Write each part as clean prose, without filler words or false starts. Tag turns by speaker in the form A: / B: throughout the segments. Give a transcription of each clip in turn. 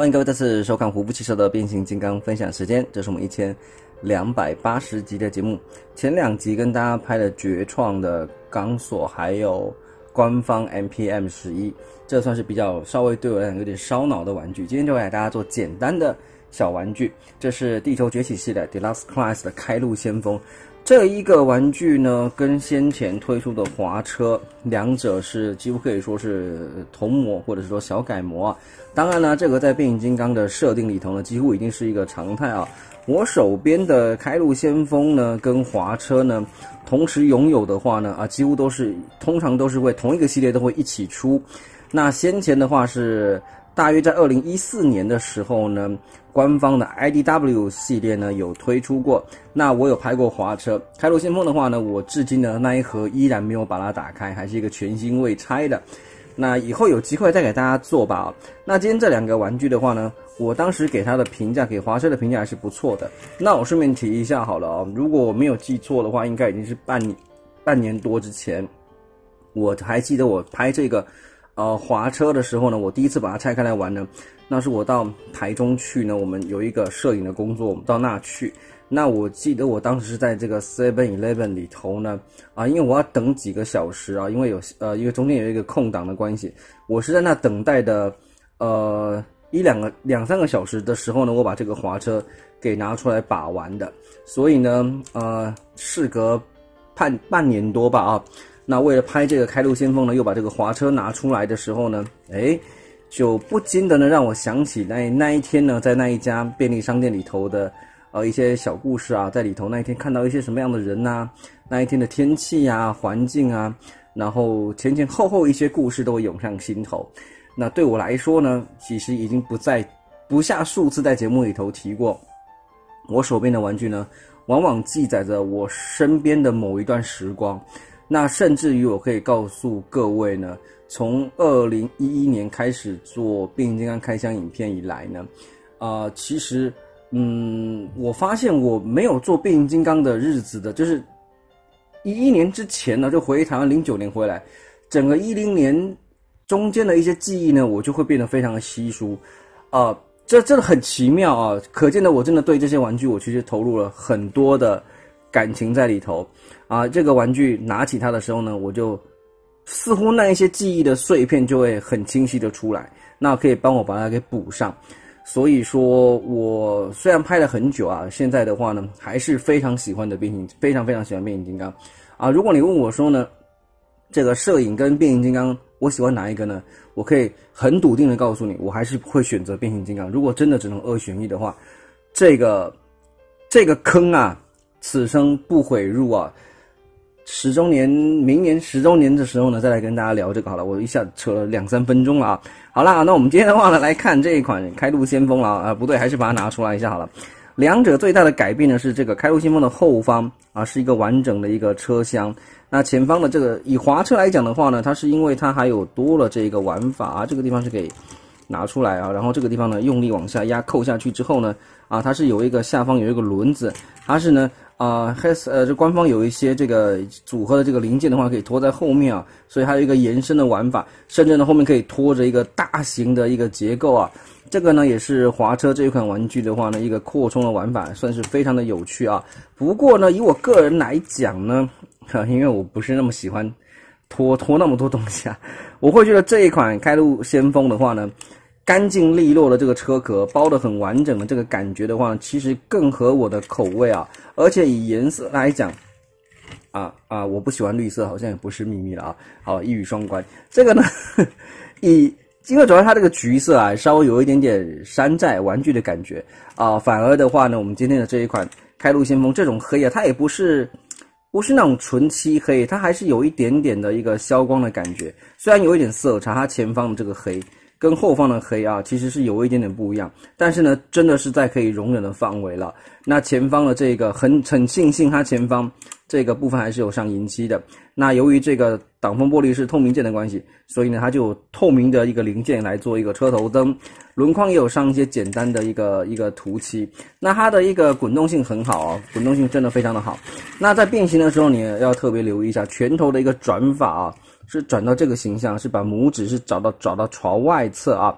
A: 欢迎各位再次收看胡夫汽车的变形金刚分享时间，这是我们1280集的节目。前2集跟大家拍了绝创的钢索，还有官方 MPM11，这算是比较稍微对我来讲有点烧脑的玩具。今天就来给大家做简单的小玩具，这是地球崛起系列 Deluxe Class 的开路先锋。这一个玩具呢，跟先前推出的滑车两者是几乎可以说是同模，或者是说小改模啊。当然呢，这个在变形金刚的设定里头呢，几乎已经是一个常态啊。我手边的开路先锋呢，跟滑车呢，同时拥有的话呢，几乎通常都是会同一个系列都会一起出。那先前的话是大约在2014年的时候呢，官方的 IDW 系列呢有推出过。那我有拍过滑车，开路先锋的话呢，我至今呢那一盒依然没有把它打开，还是一个全新未拆的。那以后有机会再给大家做吧。那今天这2个玩具的话呢，我当时给它的评价，给滑车的评价还是不错的。那我顺便提一下好了哦，如果我没有记错的话，应该已经是半年多之前。我还记得我拍这个滑车的时候呢，我第一次把它拆开来玩呢，那是我到台中去呢，我们有一个摄影的工作，我们到那去。那我记得我当时是在这个 7-Eleven 里头呢，因为我要等几个小时啊，因为因为中间有一个空档的关系，我是在那等待的2-3个小时的时候呢，我把这个滑车给拿出来把玩的。所以呢，事隔半年多吧啊。那为了拍这个开路先锋呢，又把这个滑车拿出来的时候呢，就不禁的呢让我想起那一天呢，在那一家便利商店里头的一些小故事啊，在里头那一天看到一些什么样的人啊，那一天的天气啊、环境啊，然后前后一些故事都会涌上心头。那对我来说呢，其实已经不下数次在节目里头提过，我手边的玩具呢，往往记载着我身边的某一段时光。那甚至于我可以告诉各位呢，从2011年开始做变形金刚开箱影片以来呢，其实我发现我没有做变形金刚的日子的，就是11年之前呢，就回台湾09年回来，整个10年中间的一些记忆呢，我就会变得非常的稀疏，这真的很奇妙啊！可见的我真的对这些玩具，我其实投入了很多的感情在里头啊。这个玩具拿起它的时候呢，我就似乎那一些记忆的碎片就会很清晰的出来，那可以帮我把它给补上。所以说我虽然拍了很久啊，现在的话呢，还是非常喜欢非常喜欢变形金刚啊。如果你问我说呢，这个摄影跟变形金刚我喜欢哪一个呢？我可以很笃定的告诉你，我还是会选择变形金刚。如果真的只能2选1的话，这个坑啊，此生不悔入啊。明年10周年的时候呢，再来跟大家聊这个好了。我一下扯了2-3分钟了啊。好啦，那我们今天的话呢，来看这一款开路先锋了不对，还是把它拿出来一下好了。两者最大的改变呢，是这个开路先锋的后方是一个完整的一个车厢。那前方的这个以滑车来讲的话呢，它是因为它还有多了这个玩法这个地方是可以拿出来然后这个地方呢用力往下压扣下去之后呢它是有一个下方有一个轮子，它是呢这官方有一些这个组合的这个零件的话可以拖在后面所以还有一个延伸的玩法，甚至呢后面可以拖着一个大型的一个结构这个呢也是滑车这一款玩具的话呢一个扩充的玩法，算是非常的有趣不过呢以我个人来讲呢，因为我不是那么喜欢拖那么多东西我会觉得这一款开路先锋的话呢，干净利落的这个车壳包得很完整的这个感觉的话呢，其实更合我的口味而且以颜色来讲我不喜欢绿色，好像也不是秘密了好，一语双关。这个呢因为主要它这个橘色稍微有一点点山寨玩具的感觉反而的话呢，我们今天的这一款开路先锋这种黑它也不是那种纯漆黑，它还是有一点点的一个消光的感觉。虽然有一点色差，它前方的这个黑跟后方的黑其实是有一点点不一样，但是呢，真的是在可以容忍的范围了。那前方的这个很庆幸，它前方这个部分还是有上银漆的。那由于这个挡风玻璃是透明件的关系，所以呢，它就有透明的一个零件来做一个车头灯，轮框也有上一些简单的一个涂漆。那它的一个滚动性很好滚动性真的非常的好。那在变形的时候，你也要特别留意一下拳头的一个转法是转到这个形象，是把拇指是找到朝外侧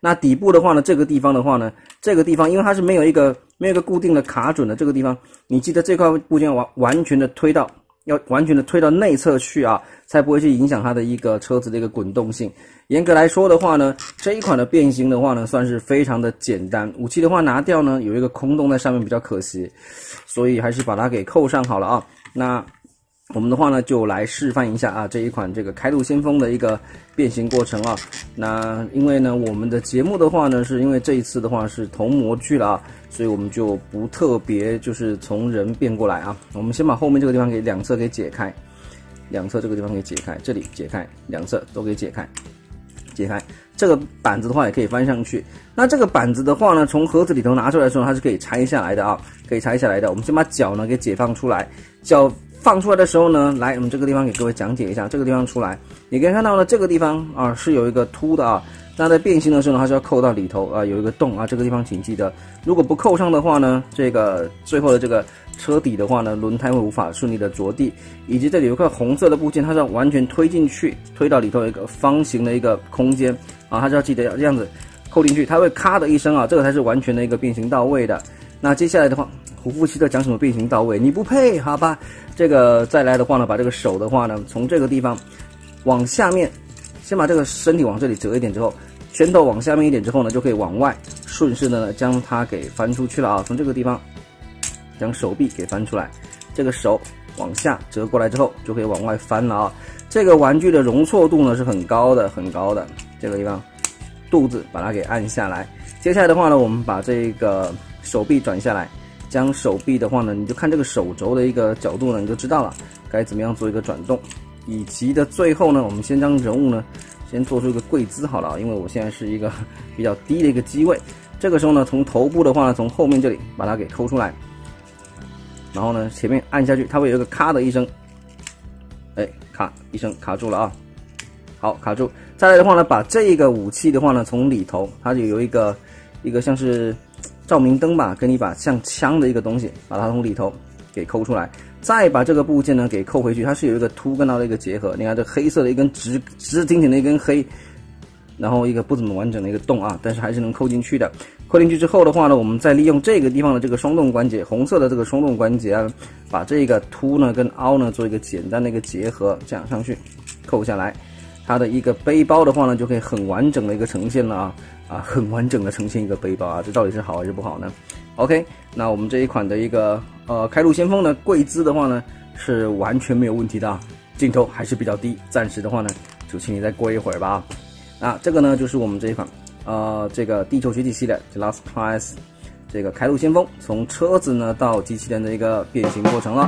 A: 那底部的话呢，这个地方的话呢，这个地方因为它是没有一个固定的卡准的，这个地方你记得这块部件要完全的推到内侧去啊，才不会去影响它的一个车子的一个滚动性。严格来说的话呢，这一款的变形的话呢，算是非常的简单。武器的话拿掉呢，有一个空洞在上面比较可惜，所以还是把它给扣上好了啊。那我们的话呢，就来示范一下啊这一款这个开路先锋的一个变形过程啊。那因为呢，我们的节目的话呢，是因为这一次的话是同模具了啊，所以我们就不特别就是从人变过来啊。我们先把后面这个地方给两侧给解开，两侧这个地方给解开，这里解开，两侧都给解开。这个板子的话也可以翻上去。那这个板子的话呢，从盒子里头拿出来的时候，它是可以拆下来的啊，可以拆下来的。我们先把脚呢给解放出来，脚放出来的时候呢，来我们这个地方给各位讲解一下，这个地方出来，你可以看到呢，这个地方啊是有一个凸的啊。那在变形的时候呢，它是要扣到里头啊，有一个洞啊，这个地方请记得，如果不扣上的话呢，这个最后的这个车底的话呢，轮胎会无法顺利的着地，以及这里有一块红色的部件，它是要完全推进去，推到里头有一个方形的一个空间啊，它是要记得要这样子扣进去，它会咔的一声啊，这个才是完全的一个变形到位的。那接下来的话，胡夫希特讲什么变形到位？你不配，好吧？这个再来的话呢，把这个手的话呢，从这个地方往下面。先把这个身体往这里折一点之后，拳头往下面一点之后呢，就可以往外顺势的呢将它给翻出去了啊。从这个地方将手臂给翻出来，这个手往下折过来之后，就可以往外翻了啊。这个玩具的容错度呢是很高的，很高的。这个地方肚子把它给按下来。接下来的话呢，我们把这个手臂转下来，将手臂的话呢，你就看这个手肘的一个角度呢，你就知道了该怎么样做一个转动。以及的最后呢，我们先将人物呢，先做出一个跪姿好了啊，因为我现在是一个比较低的一个机位。这个时候呢，从头部的话呢，从后面这里把它给抠出来，然后呢，前面按下去，它会有一个咔的一声，哎，咔一声卡住了啊。好，卡住。再来的话呢，把这个武器的话呢，从里头它就有一个像是照明灯吧，跟一把像枪的一个东西，把它从里头给抠出来。再把这个部件呢给扣回去，它是有一个凸跟它的一个结合。你看这黑色的一根直挺挺的一根黑，然后一个不怎么完整的一个洞啊，但是还是能扣进去的。扣进去之后的话呢，我们再利用这个地方的这个双动关节，红色的这个双动关节啊，把这个凸呢跟凹呢做一个简单的一个结合，这样上去扣下来，它的一个背包的话呢就可以很完整的一个呈现了啊，很完整的呈现一个背包啊，这到底是好还是不好呢 ？OK， 那我们这一款的一个开路先锋的跪姿的话呢是完全没有问题的啊，镜头还是比较低，暂时的话呢就请你再过一会儿吧。那这个呢就是我们这一款这个地球崛起系列 The Last Class 这个开路先锋从车子呢到机器人的一个变形过程了。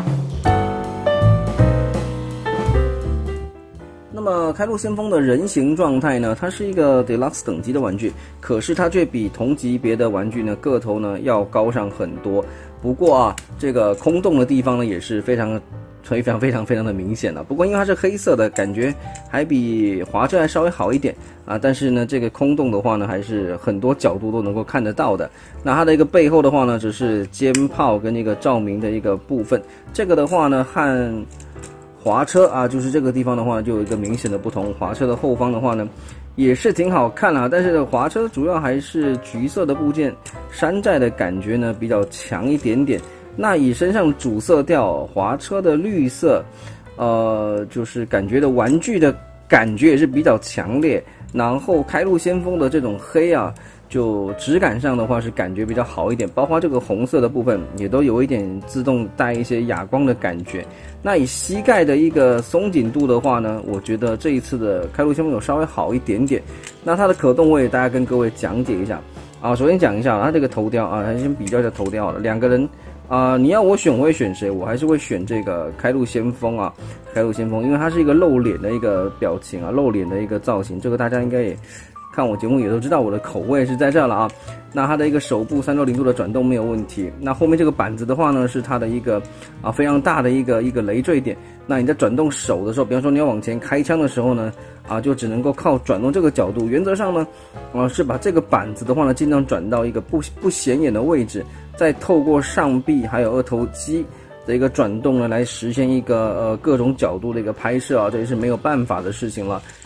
A: 那么开路先锋的人形状态呢，它是一个 Deluxe 等级的玩具，可是它却比同级别的玩具呢个头呢要高上很多。不过啊，这个空洞的地方呢也是非常的明显的。不过因为它是黑色的，感觉还比滑车还稍微好一点啊。但是呢，这个空洞的话呢，还是很多角度都能够看得到的。那它的一个背后的话呢，只是肩炮跟一个照明的一个部分。这个的话呢，和滑车啊，就是这个地方的话，就有一个明显的不同。滑车的后方的话呢，也是挺好看啦，但是滑车主要还是橘色的部件，山寨的感觉呢比较强一点点。那以身上主色调，滑车的绿色，就是感觉的玩具的感觉也是比较强烈。然后开路先锋的这种黑啊，就质感上的话是感觉比较好一点，包括这个红色的部分也都有一点自动带一些哑光的感觉。那以膝盖的一个松紧度的话呢，我觉得这一次的开路先锋有稍微好一点点。那它的可动我也大概跟各位讲解一下啊。首先讲一下它这个头雕啊，先比较一下头雕了。两个人你要我选我会选谁？我还是会选这个开路先锋啊，开路先锋，因为它是一个露脸的一个表情啊，露脸的一个造型，这个大家应该也看我节目也都知道我的口味是在这了啊。那它的一个手部360度的转动没有问题。那后面这个板子的话呢，是它的一个非常大的一个累赘点。那你在转动手的时候，比方说你要往前开枪的时候呢，就只能够靠转动这个角度。原则上呢，是把这个板子的话呢，尽量转到一个不显眼的位置，再透过上臂还有二头肌的一个转动呢，来实现一个各种角度的一个拍摄啊，这也是没有办法的事情了。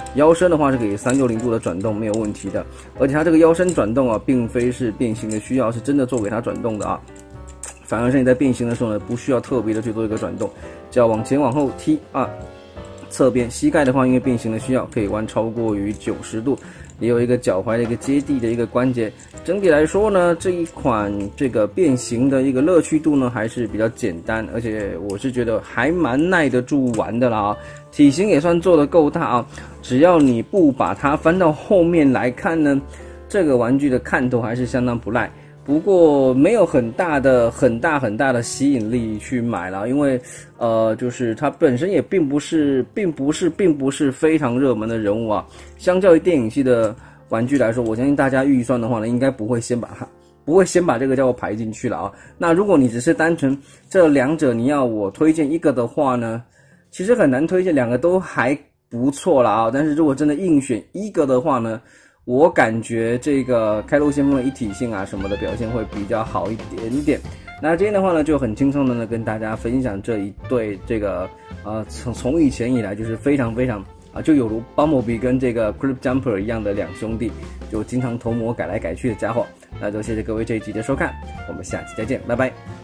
A: 腰身的话是可以360度的转动，没有问题的。而且它这个腰身转动啊，并非是变形的需要，是真的做给它转动的啊。反而是你在变形的时候呢，不需要特别的去做一个转动，只要往前往后踢啊。侧边膝盖的话，因为变形的需要，可以弯超过于90度，也有一个脚踝的一个接地的一个关节。整体来说呢，这一款这个变形的一个乐趣度呢，还是比较简单，而且我是觉得还蛮耐得住玩的啦啊。体型也算做得够大啊，只要你不把它翻到后面来看呢，这个玩具的看头还是相当不赖。不过没有很大的吸引力去买了，因为就是它本身也并不是非常热门的人物啊。相较于电影系的玩具来说，我相信大家预算的话呢，应该不会先把这个叫我排进去了啊。那如果你只是单纯这两者你要我推荐一个的话呢，其实很难推荐，两个都还不错啦啊。但是如果真的硬选一个的话呢，我感觉这个开路先锋的一体性啊什么的表现会比较好一点点。那今天的话呢，就很轻松的呢跟大家分享这一对这个从以前以来就是非常就有如 Bumblebee 跟这个 Clip Jumper 一样的两兄弟，就经常头模改来改去的家伙。那就谢谢各位这一集的收看，我们下期再见，拜拜。